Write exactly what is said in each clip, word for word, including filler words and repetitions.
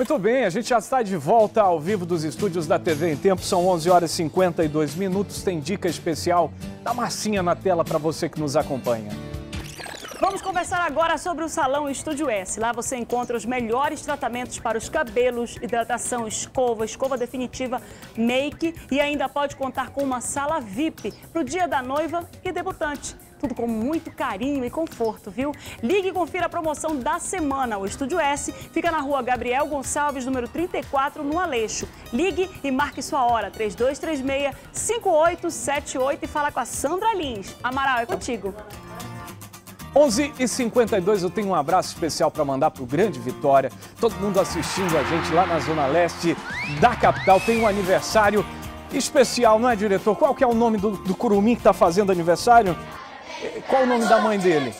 Muito bem, a gente já está de volta ao vivo dos estúdios da T V em Tempo. São onze horas e cinquenta e dois minutos. Tem dica especial da Marcinha na tela para você que nos acompanha. Vamos conversar agora sobre o Salão Estúdio S. Lá você encontra os melhores tratamentos para os cabelos, hidratação, escova, escova definitiva, make e ainda pode contar com uma sala V I P para o dia da noiva e debutante. Tudo com muito carinho e conforto, viu? Ligue e confira a promoção da semana. O Estúdio S fica na rua Gabriel Gonçalves, número trinta e quatro, no Aleixo. Ligue e marque sua hora, três dois três seis, cinco oito sete oito e fala com a Sandra Lins. Amaral, é contigo. onze e cinquenta e dois, eu tenho um abraço especial para mandar para o Grande Vitória. Todo mundo assistindo a gente lá na Zona Leste da capital. Tem um aniversário especial, não é, diretor? Qual que é o nome do, do curumim que está fazendo aniversário? Qual o nome da mãe dele?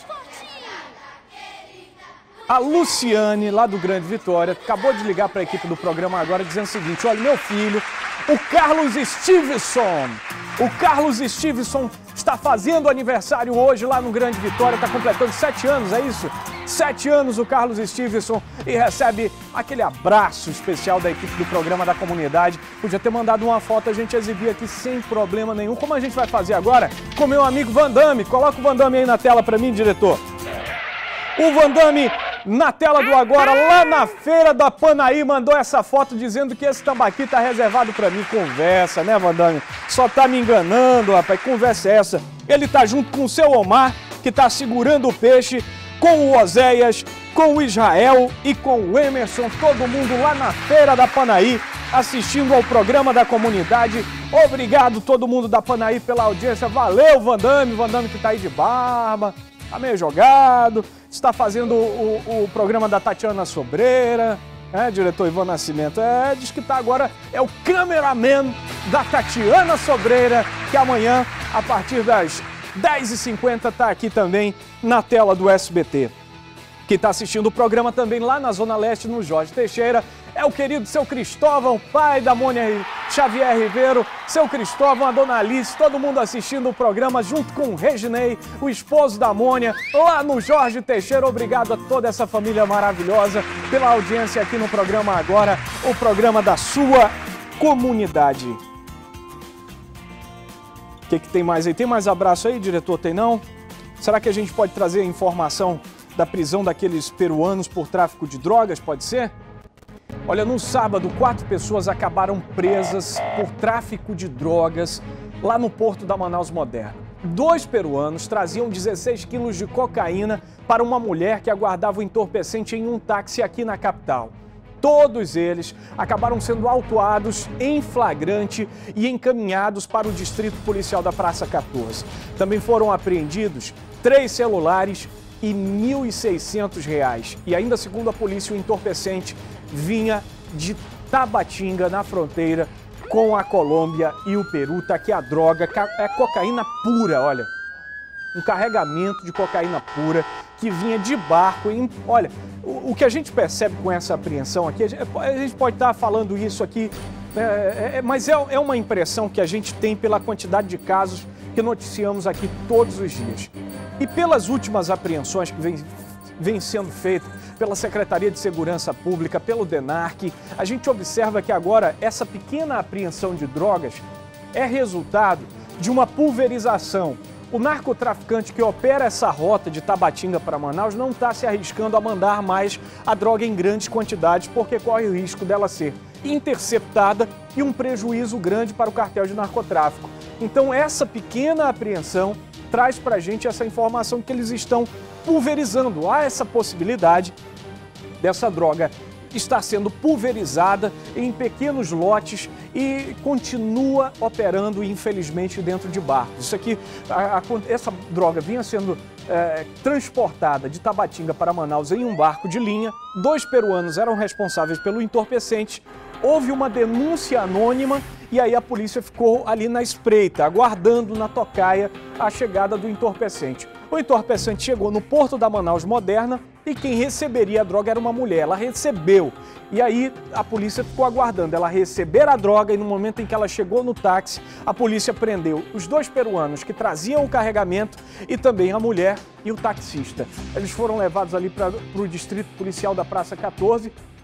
A Luciane, lá do Grande Vitória, acabou de ligar para a equipe do programa agora dizendo o seguinte: olha, meu filho, o Carlos Stevenson, o Carlos Stevenson está fazendo aniversário hoje lá no Grande Vitória, está completando sete anos, é isso? Sete anos o Carlos Stevenson e recebe aquele abraço especial da equipe do programa da comunidade. Podia ter mandado uma foto, a gente exibir aqui sem problema nenhum. Como a gente vai fazer agora? Com meu amigo Van Damme. Coloca o Van Damme aí na tela para mim, diretor. O Van Damme na tela do agora, lá na Feira da Panaí, mandou essa foto dizendo que esse tambaqui tá reservado para mim. Conversa, né, Van Damme? Só tá me enganando, rapaz. Conversa é essa? Ele tá junto com o seu Omar, que tá segurando o peixe, com o Oséias, com o Israel e com o Emerson. Todo mundo lá na Feira da Panaí, assistindo ao programa da comunidade. Obrigado todo mundo da Panaí pela audiência. Valeu, Van Damme. Van Damme que tá aí de barba, tá meio jogado. Está fazendo o, o, o programa da Tatiana Sobreira, é, diretor Ivan Nascimento. É, diz que tá agora, é o cameraman da Tatiana Sobreira, que amanhã, a partir das dez e cinquenta, está aqui também na tela do S B T. Quem está assistindo o programa também lá na Zona Leste, no Jorge Teixeira, é o querido seu Cristóvão, pai da Mônia Xavier Ribeiro, seu Cristóvão, a dona Alice, todo mundo assistindo o programa junto com o Reginei, o esposo da Mônia, lá no Jorge Teixeira. Obrigado a toda essa família maravilhosa pela audiência aqui no programa agora, o programa da sua comunidade. O que, que tem mais aí? Tem mais abraço aí, diretor? Tem não? Será que a gente pode trazer a informação da prisão daqueles peruanos por tráfico de drogas? Pode ser? Olha, no sábado, quatro pessoas acabaram presas por tráfico de drogas lá no porto da Manaus Moderna. Dois peruanos traziam dezesseis quilos de cocaína para uma mulher que aguardava o entorpecente em um táxi aqui na capital. Todos eles acabaram sendo autuados em flagrante e encaminhados para o Distrito Policial da Praça quatorze. Também foram apreendidos três celulares e mil e seiscentos reais. E ainda, segundo a polícia, o entorpecente vinha de Tabatinga, na fronteira com a Colômbia e o Peru. Tá aqui a droga, é cocaína pura, olha. Um carregamento de cocaína pura que vinha de barco. Em, olha, o, o que a gente percebe com essa apreensão aqui, a gente, a gente pode estar falando isso aqui, é, é, mas é, é uma impressão que a gente tem pela quantidade de casos que noticiamos aqui todos os dias. E pelas últimas apreensões que vêm vem sendo feitas pela Secretaria de Segurança Pública, pelo DENARC, a gente observa que agora essa pequena apreensão de drogas é resultado de uma pulverização. O narcotraficante que opera essa rota de Tabatinga para Manaus não está se arriscando a mandar mais a droga em grandes quantidades, porque corre o risco dela ser interceptada e um prejuízo grande para o cartel de narcotráfico. Então essa pequena apreensão traz para a gente essa informação que eles estão pulverizando. Há essa possibilidade dessa droga estar sendo pulverizada em pequenos lotes e continua operando, infelizmente, dentro de barcos. Isso aqui, a, a, essa droga vinha sendo é, transportada de Tabatinga para Manaus em um barco de linha. Dois peruanos eram responsáveis pelo entorpecente. Houve uma denúncia anônima e aí a polícia ficou ali na espreita, aguardando na tocaia a chegada do entorpecente. O entorpecente chegou no porto da Manaus Moderna e quem receberia a droga era uma mulher. Ela recebeu. E aí a polícia ficou aguardando ela receber a droga e no momento em que ela chegou no táxi, a polícia prendeu os dois peruanos que traziam o carregamento e também a mulher e o taxista. Eles foram levados ali para o Distrito Policial da Praça quatorze,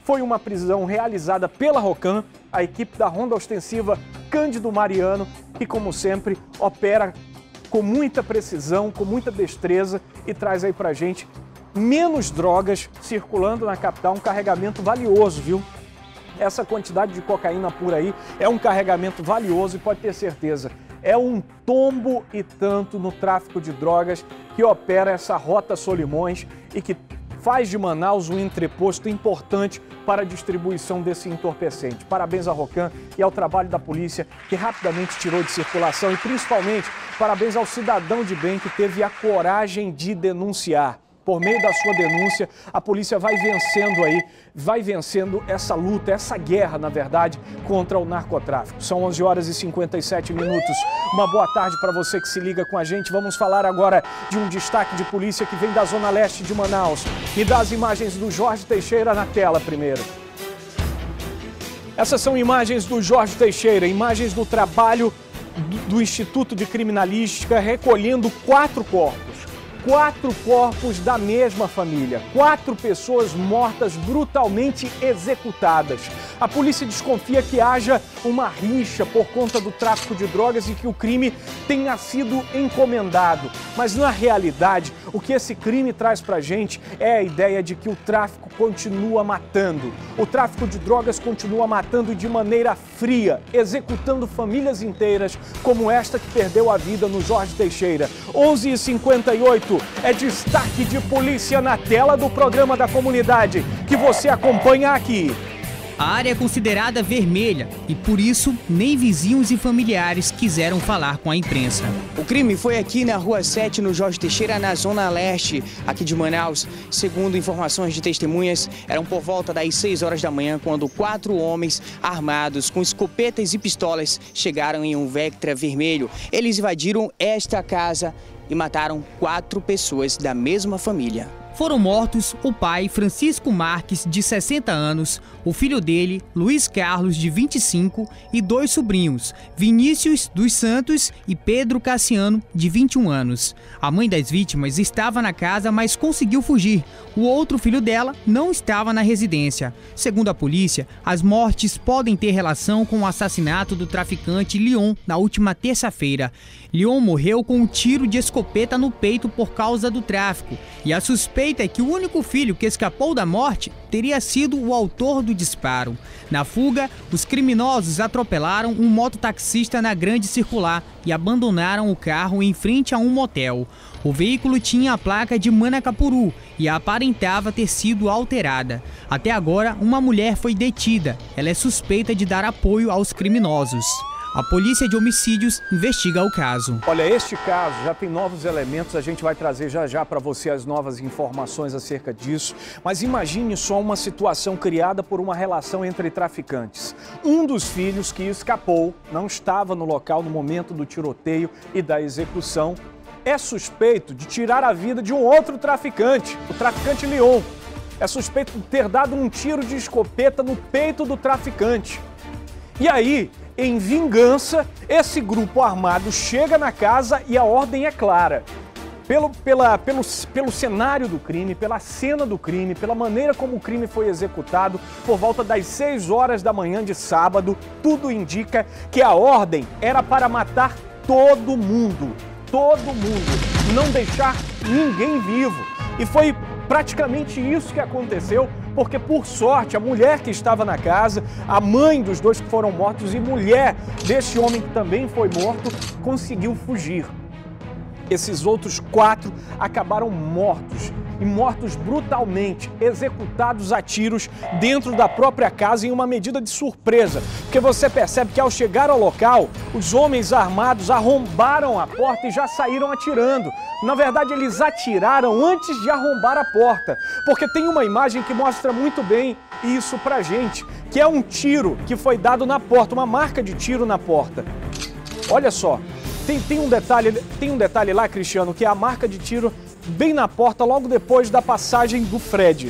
Foi uma prisão realizada pela Rocan, a equipe da Ronda Ostensiva Cândido Mariano, que, como sempre, opera com muita precisão, com muita destreza e traz aí pra gente menos drogas circulando na capital, um carregamento valioso, viu? Essa quantidade de cocaína por aí é um carregamento valioso e pode ter certeza, é um tombo e tanto no tráfico de drogas que opera essa Rota Solimões e que faz de Manaus um entreposto importante para a distribuição desse entorpecente. Parabéns à Rocan e ao trabalho da polícia que rapidamente tirou de circulação e principalmente parabéns ao cidadão de bem que teve a coragem de denunciar. Por meio da sua denúncia, a polícia vai vencendo aí, vai vencendo essa luta, essa guerra, na verdade, contra o narcotráfico. São onze horas e cinquenta e sete minutos. Uma boa tarde para você que se liga com a gente. Vamos falar agora de um destaque de polícia que vem da Zona Leste de Manaus. E das imagens do Jorge Teixeira na tela primeiro. Essas são imagens do Jorge Teixeira, imagens do trabalho do, do Instituto de Criminalística recolhendo quatro corpos. Quatro corpos da mesma família, quatro pessoas mortas brutalmente executadas. A polícia desconfia que haja uma rixa por conta do tráfico de drogas e que o crime tenha sido encomendado. Mas na realidade, o que esse crime traz pra gente é a ideia de que o tráfico continua matando. O tráfico de drogas continua matando de maneira fria, executando famílias inteiras, como esta que perdeu a vida no Jorge Teixeira. onze e cinquenta e oito. É destaque de polícia na tela do programa da comunidade, que você acompanha aqui. A área é considerada vermelha e, por isso, nem vizinhos e familiares quiseram falar com a imprensa. O crime foi aqui na Rua sete, no Jorge Teixeira, na Zona Leste, aqui de Manaus. Segundo informações de testemunhas, eram por volta das seis horas da manhã, quando quatro homens armados com escopetas e pistolas chegaram em um Vectra vermelho. Eles invadiram esta casa e mataram quatro pessoas da mesma família. Foram mortos o pai Francisco Marques, de sessenta anos, o filho dele, Luiz Carlos, de vinte e cinco, e dois sobrinhos, Vinícius dos Santos e Pedro Cassiano, de vinte e um anos. A mãe das vítimas estava na casa, mas conseguiu fugir. O outro filho dela não estava na residência. Segundo a polícia, as mortes podem ter relação com o assassinato do traficante Leon na última terça-feira. Leon morreu com um tiro de escopeta no peito por causa do tráfico, e a suspeita é que o único filho que escapou da morte teria sido o autor do disparo. Na fuga, os criminosos atropelaram um mototaxista na Grande Circular e abandonaram o carro em frente a um motel. O veículo tinha a placa de Manacapuru e aparentava ter sido alterada. Até agora, uma mulher foi detida. Ela é suspeita de dar apoio aos criminosos. A Polícia de Homicídios investiga o caso. Olha, este caso já tem novos elementos, a gente vai trazer já já para você as novas informações acerca disso. Mas imagine só uma situação criada por uma relação entre traficantes. Um dos filhos que escapou, não estava no local no momento do tiroteio e da execução, é suspeito de tirar a vida de um outro traficante, o traficante Leon. É suspeito de ter dado um tiro de escopeta no peito do traficante. E aí, em vingança, esse grupo armado chega na casa e a ordem é clara. Pelo, pela, pelo, pelo cenário do crime, pela cena do crime, pela maneira como o crime foi executado, por volta das seis horas da manhã de sábado, tudo indica que a ordem era para matar todo mundo. Todo mundo. Não deixar ninguém vivo. E foi praticamente isso que aconteceu, porque por sorte a mulher que estava na casa, a mãe dos dois que foram mortos e mulher deste homem que também foi morto, conseguiu fugir. Esses outros quatro acabaram mortos, e mortos brutalmente, executados a tiros dentro da própria casa em uma medida de surpresa, porque você percebe que ao chegar ao local, os homens armados arrombaram a porta e já saíram atirando. Na verdade, eles atiraram antes de arrombar a porta, porque tem uma imagem que mostra muito bem isso pra gente, que é um tiro que foi dado na porta, uma marca de tiro na porta. Olha só, tem, tem, um detalhe, tem um detalhe lá, Cristiano, que é a marca de tiro bem na porta, logo depois da passagem do Fred.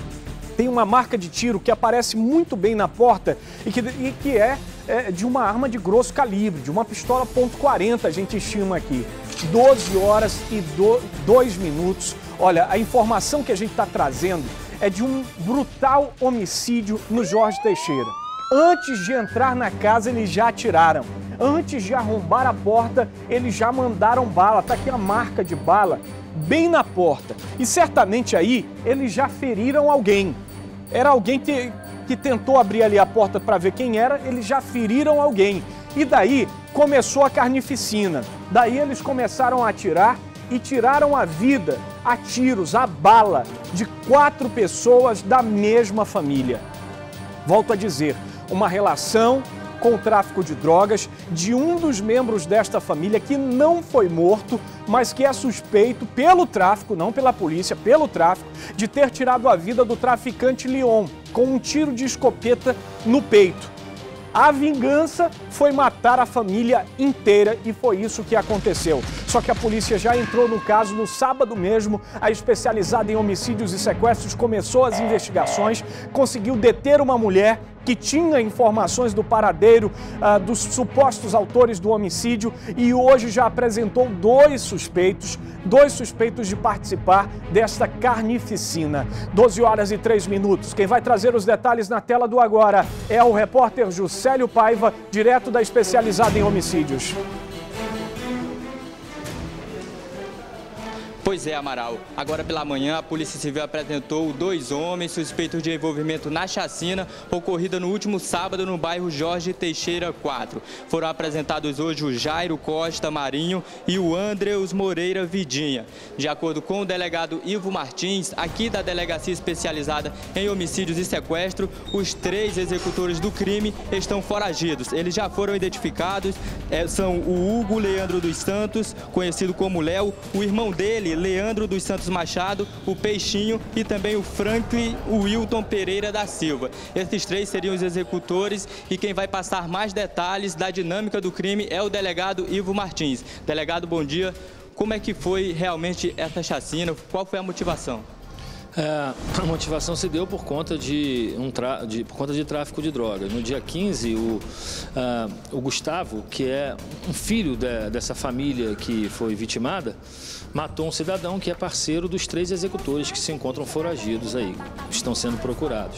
Tem uma marca de tiro que aparece muito bem na porta e que, e que é, é de uma arma de grosso calibre, de uma pistola ponto quarenta, a gente estima aqui. doze horas e dois minutos. Olha, a informação que a gente está trazendo é de um brutal homicídio no Jorge Teixeira. Antes de entrar na casa, eles já atiraram. Antes de arrombar a porta, eles já mandaram bala. Tá aqui a marca de bala bem na porta. E certamente aí eles já feriram alguém. Era alguém que, que tentou abrir ali a porta para ver quem era, eles já feriram alguém. E daí começou a carnificina. Daí eles começaram a atirar e tiraram a vida a tiros, a bala, de quatro pessoas da mesma família. Volto a dizer, uma relação com o tráfico de drogas de um dos membros desta família que não foi morto, mas que é suspeito pelo tráfico, não pela polícia, pelo tráfico, de ter tirado a vida do traficante Leon com um tiro de escopeta no peito. A vingança foi matar a família inteira e foi isso que aconteceu. Só que a polícia já entrou no caso no sábado mesmo. A especializada em homicídios e sequestros começou as investigações, conseguiu deter uma mulher que tinha informações do paradeiro uh, dos supostos autores do homicídio e hoje já apresentou dois suspeitos, dois suspeitos de participar desta carnificina. doze horas e três minutos. Quem vai trazer os detalhes na tela do agora é o repórter Juscelio Paiva, direto da especializada em homicídios. Pois é, Amaral. Agora pela manhã, a Polícia Civil apresentou dois homens suspeitos de envolvimento na chacina ocorrida no último sábado no bairro Jorge Teixeira quatro. Foram apresentados hoje o Jairo Costa Marinho e o Andreus Moreira Vidinha. De acordo com o delegado Ivo Martins, aqui da Delegacia Especializada em Homicídios e Sequestro, os três executores do crime estão foragidos. Eles já foram identificados, é, são o Hugo Leandro dos Santos, conhecido como Léo, o irmão dele, Leandro dos Santos Machado, o Peixinho e também o Franklin Wilton Pereira da Silva. Esses três seriam os executores e quem vai passar mais detalhes da dinâmica do crime é o delegado Ivo Martins. Delegado, bom dia. Como é que foi realmente essa chacina? Qual foi a motivação? É, a motivação se deu por conta de, um tra... de, por conta de tráfico de drogas. No dia quinze, o, uh, o Gustavo, que é um filho de, dessa família que foi vitimada, matou um cidadão que é parceiro dos três executores que se encontram foragidos aí, estão sendo procurados.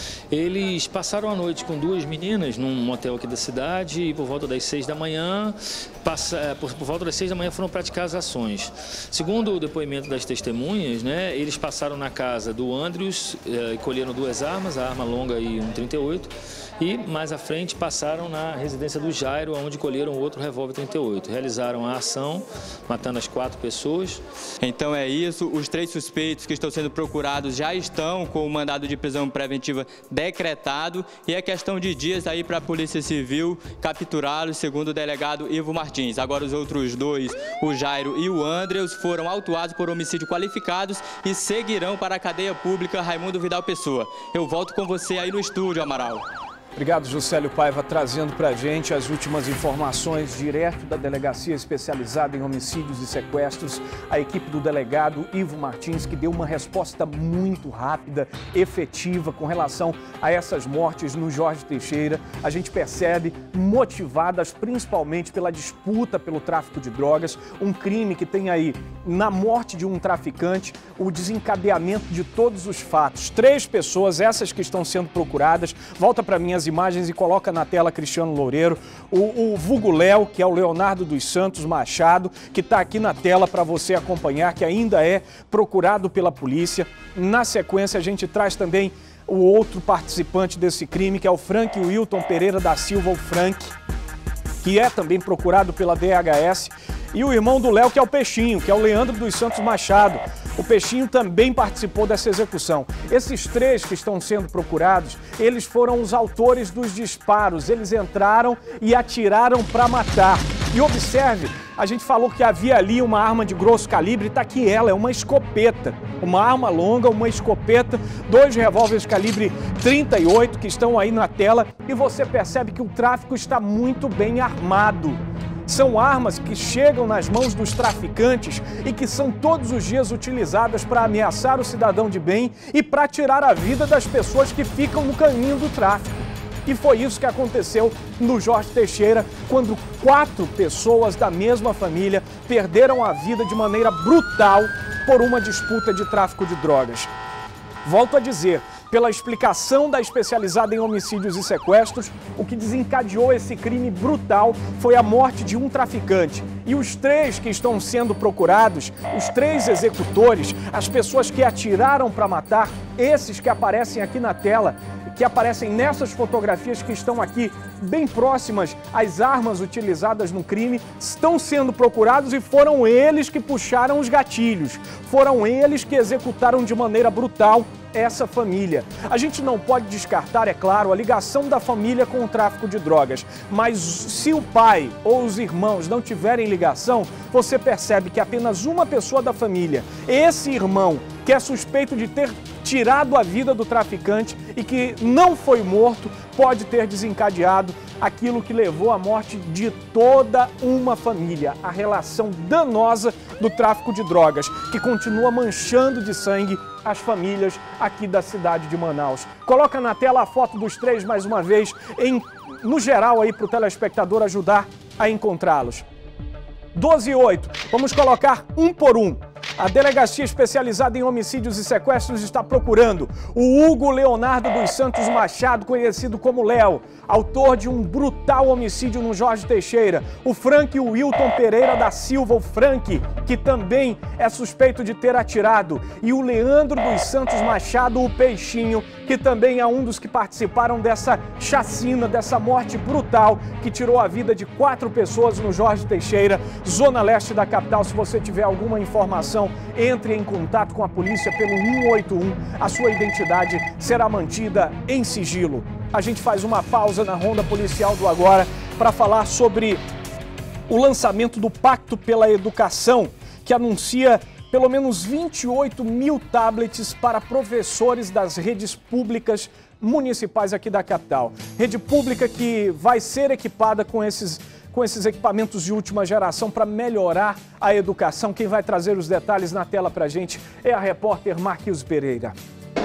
Eles passaram a noite com duas meninas num motel aqui da cidade e por volta das seis da manhã, passa, por, por volta das seis da manhã foram praticar as ações. Segundo o depoimento das testemunhas, né, eles passaram na casa do Andrews e eh, colheram duas armas, a arma longa e um trinta e oito, e mais à frente passaram na residência do Jairo, onde colheram outro revólver trinta e oito. Realizaram a ação, matando as quatro pessoas. Então é isso, os três suspeitos que estão sendo procurados já estão com o mandado de prisão preventiva decretado e é questão de dias aí para a Polícia Civil capturá-los, segundo o delegado Ivo Martins. Agora os outros dois, o Jairo e o Andreus, foram autuados por homicídio qualificados e seguirão para a cadeia pública Raimundo Vidal Pessoa. Eu volto com você aí no estúdio, Amaral. Obrigado, Juscelio Paiva, trazendo para a gente as últimas informações direto da Delegacia Especializada em Homicídios e Sequestros, a equipe do delegado Ivo Martins, que deu uma resposta muito rápida, efetiva, com relação a essas mortes no Jorge Teixeira. A gente percebe motivadas principalmente pela disputa pelo tráfico de drogas, um crime que tem aí, na morte de um traficante, o desencadeamento de todos os fatos. Três pessoas, essas que estão sendo procuradas, volta para mim as imagens e coloca na tela Cristiano Loureiro, o, o vulgo Léo, que é o Leonardo dos Santos Machado, que está aqui na tela para você acompanhar, que ainda é procurado pela polícia. Na sequência, a gente traz também o outro participante desse crime, que é o Frank Wilton Pereira da Silva, o Frank, que é também procurado pela D H S, e o irmão do Léo, que é o Peixinho, que é o Leandro dos Santos Machado. O Peixinho também participou dessa execução. Esses três que estão sendo procurados, eles foram os autores dos disparos. Eles entraram e atiraram para matar. E observe, a gente falou que havia ali uma arma de grosso calibre, está aqui ela, é uma escopeta. Uma arma longa, uma escopeta, dois revólveres calibre trinta e oito que estão aí na tela. E você percebe que o tráfico está muito bem armado. São armas que chegam nas mãos dos traficantes e que são todos os dias utilizadas para ameaçar o cidadão de bem e para tirar a vida das pessoas que ficam no caminho do tráfico. E foi isso que aconteceu no Jorge Teixeira, quando quatro pessoas da mesma família perderam a vida de maneira brutal por uma disputa de tráfico de drogas. Volto a dizer, pela explicação da especializada em homicídios e sequestros, o que desencadeou esse crime brutal foi a morte de um traficante. E os três que estão sendo procurados, os três executores, as pessoas que atiraram para matar, esses que aparecem aqui na tela, que aparecem nessas fotografias que estão aqui bem próximas às armas utilizadas no crime, estão sendo procurados e foram eles que puxaram os gatilhos. Foram eles que executaram de maneira brutal essa família. A gente não pode descartar, é claro, a ligação da família com o tráfico de drogas, mas se o pai ou os irmãos não tiverem ligação, você percebe que apenas uma pessoa da família, esse irmão, que é suspeito de ter tirado a vida do traficante e que não foi morto, pode ter desencadeado aquilo que levou à morte de toda uma família. A relação danosa do tráfico de drogas, que continua manchando de sangue as famílias aqui da cidade de Manaus. Coloca na tela a foto dos três mais uma vez, em, no geral aí para o telespectador ajudar a encontrá-los. doze e oito, vamos colocar um por um. A Delegacia Especializada em Homicídios e Sequestros está procurando o Hugo Leonardo dos Santos Machado, conhecido como Léo, autor de um brutal homicídio no Jorge Teixeira. O Frank Wilton Pereira da Silva, o Frank, que também é suspeito de ter atirado. E o Leandro dos Santos Machado, o Peixinho, que também é um dos que participaram dessa chacina, dessa morte brutal que tirou a vida de quatro pessoas no Jorge Teixeira, zona leste da capital. Se você tiver alguma informação, entre em contato com a polícia pelo um oito um. A sua identidade será mantida em sigilo. A gente faz uma pausa na ronda policial do Agora para falar sobre o lançamento do Pacto pela Educação, que anuncia pelo menos vinte e oito mil tablets para professores das redes públicas municipais aqui da capital. Rede pública que vai ser equipada com esses com esses equipamentos de última geração para melhorar a educação. Quem vai trazer os detalhes na tela para a gente é a repórter Marquils Pereira.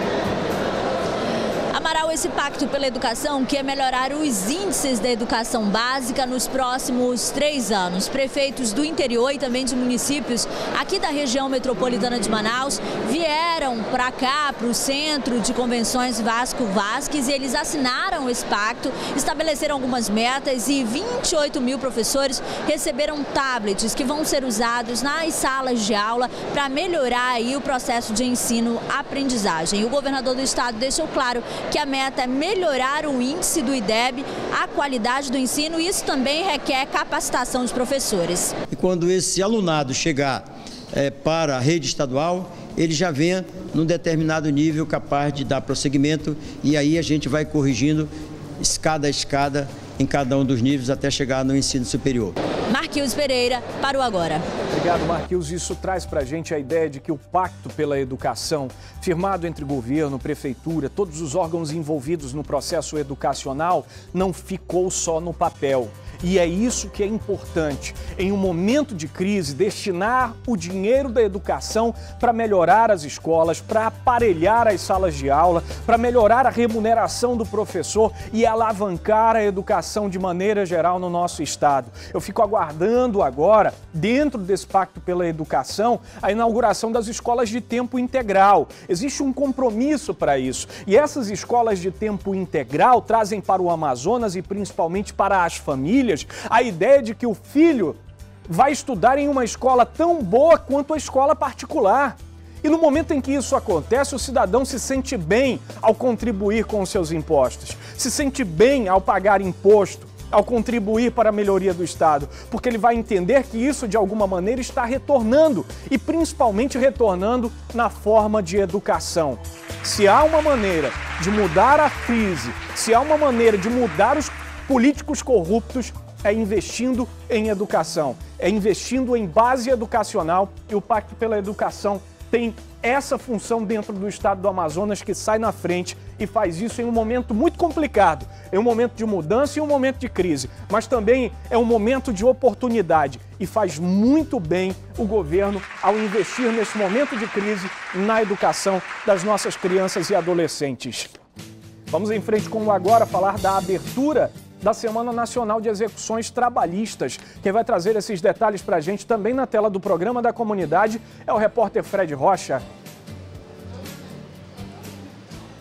Amaral, esse Pacto pela Educação quer melhorar os índices da educação básica nos próximos três anos. Prefeitos do interior e também de municípios aqui da região metropolitana de Manaus vieram para cá, para o Centro de Convenções Vasco Vasques, e eles assinaram esse pacto, estabeleceram algumas metas e vinte e oito mil professores receberam tablets que vão ser usados nas salas de aula para melhorar aí o processo de ensino-aprendizagem. O governador do estado deixou claro que a meta é melhorar o índice do I D E B, a qualidade do ensino, e isso também requer capacitação dos professores. E quando esse alunado chegar é, para a rede estadual, ele já venha num determinado nível capaz de dar prosseguimento, e aí a gente vai corrigindo escada a escada em cada um dos níveis até chegar no ensino superior. Marquils Pereira, para o Agora. Obrigado, Marquils. Isso traz para a gente a ideia de que o Pacto pela Educação, firmado entre governo, prefeitura, todos os órgãos envolvidos no processo educacional, não ficou só no papel. E é isso que é importante, em um momento de crise, destinar o dinheiro da educação para melhorar as escolas, para aparelhar as salas de aula, para melhorar a remuneração do professor e alavancar a educação de maneira geral no nosso estado. Eu fico aguardando agora, dentro desse Pacto pela Educação, a inauguração das escolas de tempo integral. Existe um compromisso para isso. E essas escolas de tempo integral trazem para o Amazonas e principalmente para as famílias a ideia de que o filho vai estudar em uma escola tão boa quanto a escola particular. E no momento em que isso acontece, o cidadão se sente bem ao contribuir com os seus impostos, se sente bem ao pagar imposto, ao contribuir para a melhoria do Estado, porque ele vai entender que isso de alguma maneira está retornando, e principalmente retornando na forma de educação. Se há uma maneira de mudar a crise, se há uma maneira de mudar os políticos corruptos, é investindo em educação, é investindo em base educacional, e o Pacto pela Educação tem essa função dentro do estado do Amazonas, que sai na frente e faz isso em um momento muito complicado, em um momento de mudança e um momento de crise, mas também é um momento de oportunidade, e faz muito bem o governo ao investir nesse momento de crise na educação das nossas crianças e adolescentes. Vamos em frente com o Agora falar da abertura da Semana Nacional de Execuções Trabalhistas. Quem vai trazer esses detalhes para a gente também na tela do Programa da Comunidade é o repórter Fred Rocha.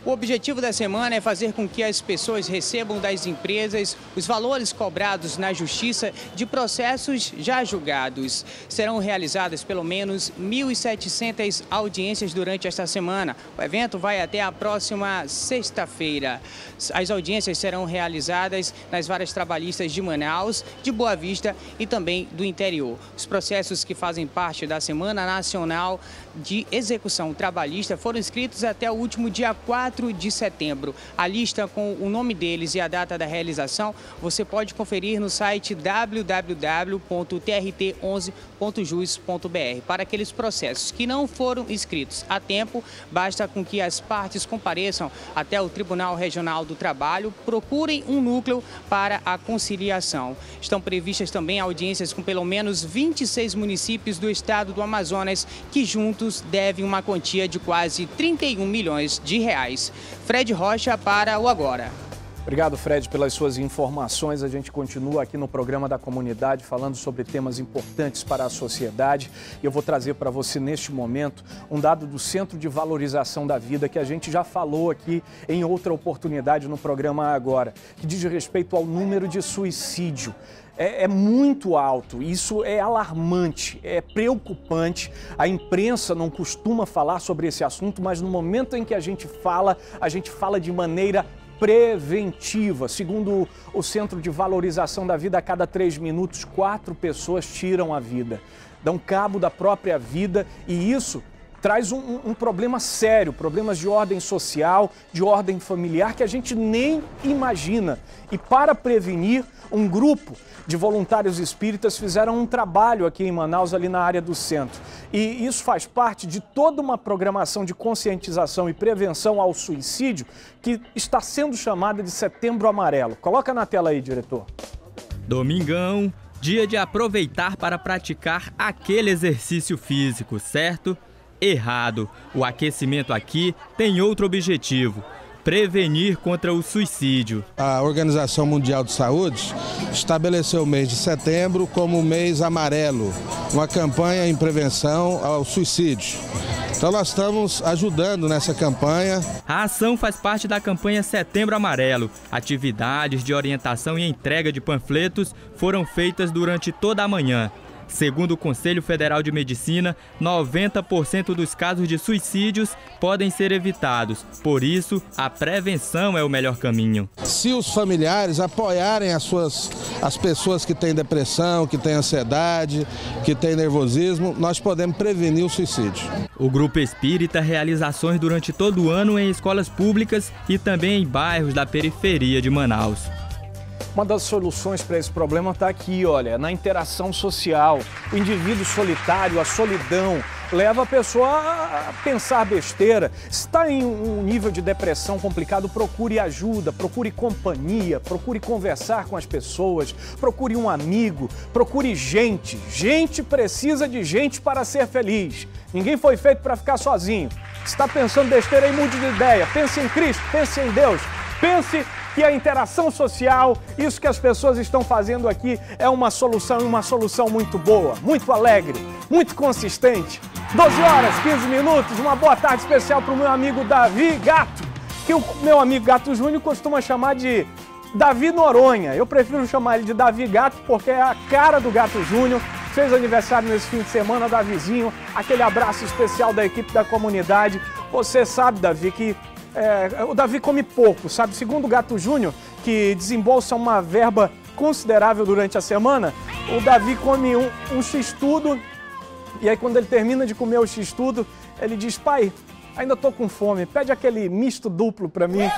O objetivo da semana é fazer com que as pessoas recebam das empresas os valores cobrados na justiça de processos já julgados. Serão realizadas pelo menos mil e setecentas audiências durante esta semana. O evento vai até a próxima sexta-feira. As audiências serão realizadas nas varas trabalhistas de Manaus, de Boa Vista e também do interior. Os processos que fazem parte da Semana Nacional de Execução Trabalhista foram inscritos até o último dia quatro de setembro. A lista com o nome deles e a data da realização você pode conferir no site w w w ponto t r t onze ponto jus ponto b r. Para aqueles processos que não foram inscritos a tempo, basta com que as partes compareçam até o Tribunal Regional do Trabalho, procurem um núcleo para a conciliação. Estão previstas também audiências com pelo menos vinte e seis municípios do estado do Amazonas, que juntos devem uma quantia de quase trinta e um milhões de reais. Fred Rocha para o Agora. Obrigado, Fred, pelas suas informações. A gente continua aqui no programa da comunidade falando sobre temas importantes para a sociedade. E eu vou trazer para você, neste momento, um dado do Centro de Valorização da Vida, que a gente já falou aqui em outra oportunidade no programa Agora, que diz respeito ao número de suicídio. É, é muito alto, isso é alarmante, é preocupante. A imprensa não costuma falar sobre esse assunto, mas no momento em que a gente fala, a gente fala de maneira preventiva. Segundo o Centro de Valorização da Vida, a cada três minutos, quatro pessoas tiram a vida, dão cabo da própria vida, e isso traz um, um problema sério, problemas de ordem social, de ordem familiar, que a gente nem imagina. E para prevenir, um grupo de voluntários espíritas fizeram um trabalho aqui em Manaus, ali na área do centro. E isso faz parte de toda uma programação de conscientização e prevenção ao suicídio que está sendo chamada de Setembro Amarelo. Coloca na tela aí, diretor. Domingão, dia de aproveitar para praticar aquele exercício físico, certo? Errado. O aquecimento aqui tem outro objetivo: prevenir contra o suicídio. A Organização Mundial de Saúde estabeleceu o mês de setembro como o mês amarelo, uma campanha em prevenção ao suicídio. Então nós estamos ajudando nessa campanha. A ação faz parte da campanha Setembro Amarelo. Atividades de orientação e entrega de panfletos foram feitas durante toda a manhã. Segundo o Conselho Federal de Medicina, noventa por cento dos casos de suicídios podem ser evitados. Por isso, a prevenção é o melhor caminho. Se os familiares apoiarem as, suas, as pessoas que têm depressão, que têm ansiedade, que têm nervosismo, nós podemos prevenir o suicídio. O Grupo Espírita realiza ações durante todo o ano em escolas públicas e também em bairros da periferia de Manaus. Uma das soluções para esse problema está aqui, olha, na interação social. O indivíduo solitário, a solidão, leva a pessoa a pensar besteira. Se está em um nível de depressão complicado, procure ajuda, procure companhia, procure conversar com as pessoas, procure um amigo, procure gente. Gente precisa de gente para ser feliz. Ninguém foi feito para ficar sozinho. Se está pensando besteira aí, mude de ideia. Pense em Cristo, pense em Deus, pense que a interação social, isso que as pessoas estão fazendo aqui, é uma solução e uma solução muito boa, muito alegre, muito consistente. doze horas, quinze minutos, uma boa tarde especial para o meu amigo Davi Gato, que o meu amigo Gato Júnior costuma chamar de Davi Noronha. Eu prefiro chamar ele de Davi Gato porque é a cara do Gato Júnior. Fez aniversário nesse fim de semana, Davizinho. Aquele abraço especial da equipe da comunidade. Você sabe, Davi, que É, o Davi come pouco, sabe? Segundo o Gato Júnior, que desembolsa uma verba considerável durante a semana, o Davi come um, um x-tudo, e aí quando ele termina de comer o x-tudo, ele diz: pai, ainda tô com fome, pede aquele misto duplo pra mim.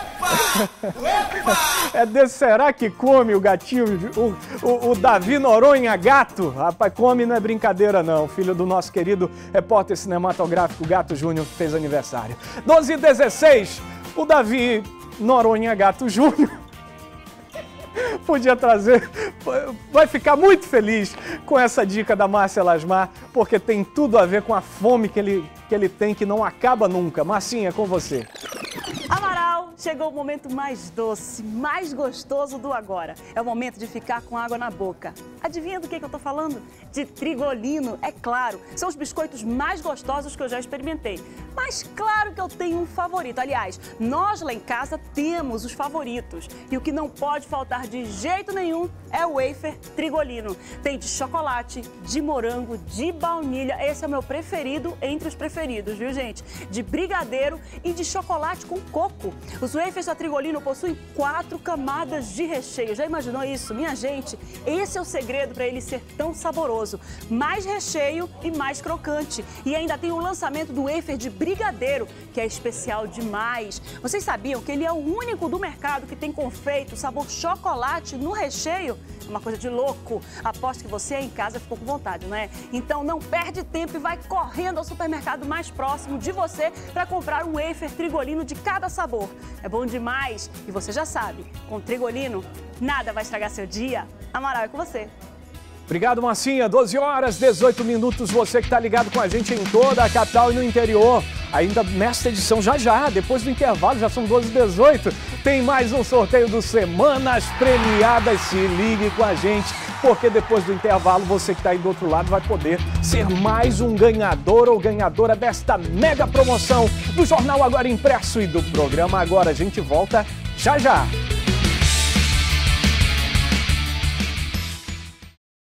É desse será que come o gatinho, o, o, o Davi Noronha Gato? Rapaz, come não é brincadeira não, filho do nosso querido repórter cinematográfico Gato Júnior, que fez aniversário. doze e dezesseis, o Davi Noronha Gato Júnior podia trazer, vai ficar muito feliz com essa dica da Márcia Lasmar, porque tem tudo a ver com a fome que ele, que ele tem, que não acaba nunca. Marcinha, é com você. Amaral, chegou o momento mais doce, mais gostoso do agora. É o momento de ficar com água na boca. Adivinha do que, que eu tô falando? de Trigolino, é claro. São os biscoitos mais gostosos que eu já experimentei. Mas claro que eu tenho um favorito. Aliás, nós lá em casa temos os favoritos. E o que não pode faltar de jeito nenhum é o wafer Trigolino. Tem de chocolate, de morango, de baunilha. Esse é o meu preferido entre os preferidos, viu, gente? De brigadeiro e de chocolate com coco. Os wafers da Trigolino possuem quatro camadas de recheio. Já imaginou isso? Minha gente, esse é o segredo para ele ser tão saboroso. Mais recheio e mais crocante. E ainda tem o lançamento do wafer de brigadeiro, que é especial demais. Vocês sabiam que ele é o único do mercado que tem confeito sabor chocolate no recheio? É uma coisa de louco. Aposto que você aí em casa ficou com vontade, não é? Então não perde tempo e vai correndo ao supermercado mais próximo de você para comprar um wafer Trigolino de cada sabor. É bom demais. E você já sabe, com Trigolino, nada vai estragar seu dia. Amaral, é com você. Obrigado, Marcinha. doze horas, dezoito minutos. Você que está ligado com a gente em toda a capital e no interior. Ainda nesta edição, já já, depois do intervalo, já são doze e dezoito. Tem mais um sorteio do Semanas Premiadas. Se ligue com a gente, porque depois do intervalo, você que está aí do outro lado vai poder ser mais um ganhador ou ganhadora desta mega promoção do Jornal Agora Impresso e do programa Agora. A gente volta já já.